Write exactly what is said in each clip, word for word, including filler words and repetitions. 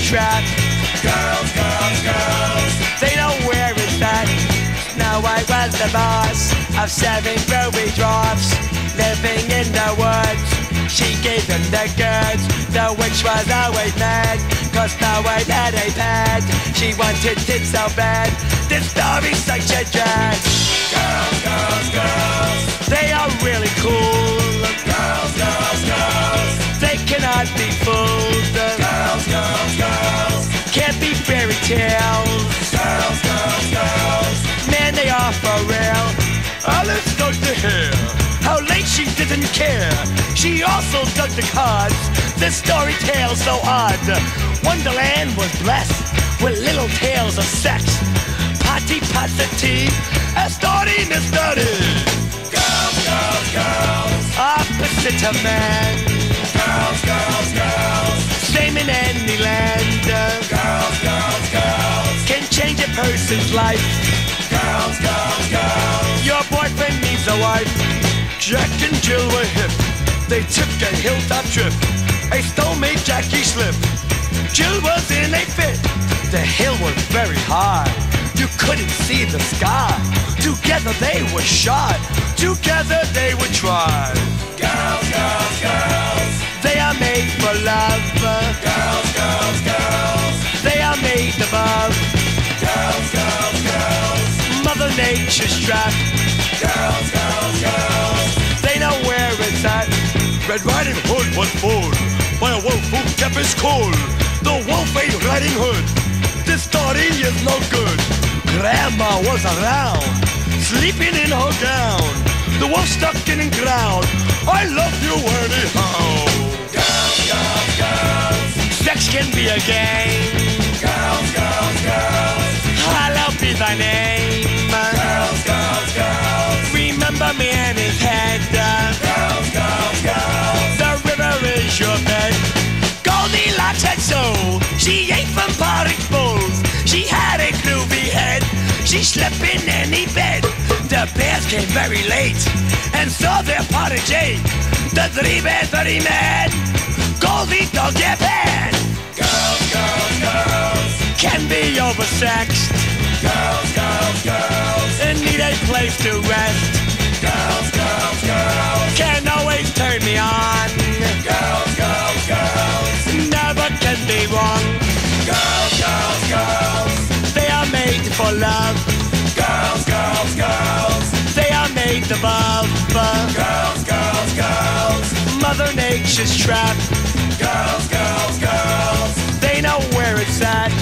trap. Girls, girls, girls. They know where it's at. Snow White was the boss of seven ruby dwarfs living in the woods. She gave them the goods. The witch was always mad, cause Snow White had a pad. She wanted it so bad. This story's such a drag. Girls, girls, girls. They are really cool. Girls, girls, girls. They cannot be fooled. Girls, girls, girls. Can't be fairy tales. Girls, girls, girls. Man, they are for real. Alice dug the hair. How late she didn't care. She also dug the cards. This story tells so odd. Wonderland was blessed with little tales of sex. Potty pots of tea. A story mystery. Girls, girls, girls. Opposite of man. Girls, girls, girls. Same in any land. Girls, girls, girls. Can change a person's life. Girls, girls, girls. Your boyfriend needs a wife. Jack and Jill were hip. They took a hilltop trip. A stone made Jackie slip. Jill was in a fit. The hill was very high. You couldn't see the sky. Together they were shot. Together they would try. Girls, girls, girls. They are made for love. Girls, girls, girls. They are made above. Girls, girls, girls. Mother Nature's trap. Girls, girls, girls. They know where it's at. Red Riding Hood was fooled by a wolf who kept his cool. The wolf ate Riding Hood. This story is no good. Grandma was around, sleeping in her gown. The wolf stuck in the ground. I love you anyhow. Girls, girls, girls. Sex can be a game. Girls, girls, girls. Hallowed be thy name. Girls, girls, girls. Remember me and his head. Girls, girls, girls. The river is your bed. Goldilocks had soul. She ate from porridge bowls. She had a groovy head. She slept in any bed. The bears came very late and saw their porridge ate. The three bears very mad. Goldie dog get bad. Girls, girls, girls. Can be oversexed Girls, girls, girls. and need a place to rest. Girls, girls, girls. Can always turn me on. Girls, girls, girls. Never can be wrong. Girls, girls, girls. They are made for love. Girls, girls, girls. They are made above. Girls, girls, girls. Mother Nature's trap. Girls, girls, girls. They know where it's at.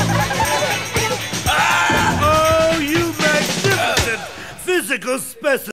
Oh, you magnificent physical specimen.